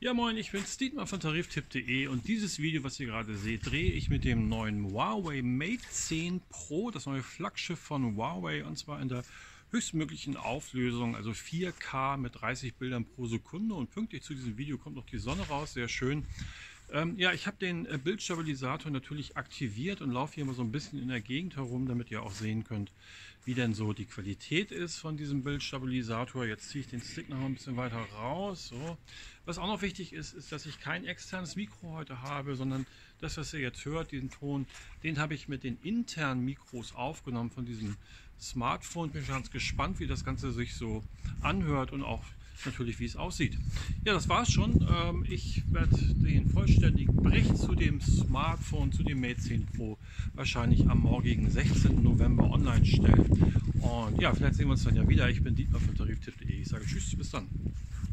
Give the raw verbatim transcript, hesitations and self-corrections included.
Ja moin, ich bin's Dietmar von Tariftipp punkt de und dieses Video, was ihr gerade seht, drehe ich mit dem neuen Huawei Mate zehn Pro, das neue Flaggschiff von Huawei, und zwar in der höchstmöglichen Auflösung, also vier K mit dreißig Bildern pro Sekunde, und pünktlich zu diesem Video kommt noch die Sonne raus, sehr schön. Ähm, ja, ich habe den äh, Bildstabilisator natürlich aktiviert und laufe hier mal so ein bisschen in der Gegend herum, damit ihr auch sehen könnt, wie denn so die Qualität ist von diesem Bildstabilisator. Jetzt ziehe ich den Stick noch ein bisschen weiter raus. So. Was auch noch wichtig ist, ist, dass ich kein externes Mikro heute habe, sondern das, was ihr jetzt hört, diesen Ton, den habe ich mit den internen Mikros aufgenommen von diesem Smartphone. Bin ganz gespannt, wie das Ganze sich so anhört und auch natürlich, wie es aussieht. Ja, das war's schon. Ähm, ich werde den vollständigen Bericht zu dem Smartphone, zu dem Mate zehn Pro, wahrscheinlich am morgigen sechzehnten November online stellen. Und ja, vielleicht sehen wir uns dann ja wieder. Ich bin Dietmar von Tariftipp punkt de. Ich sage Tschüss, bis dann.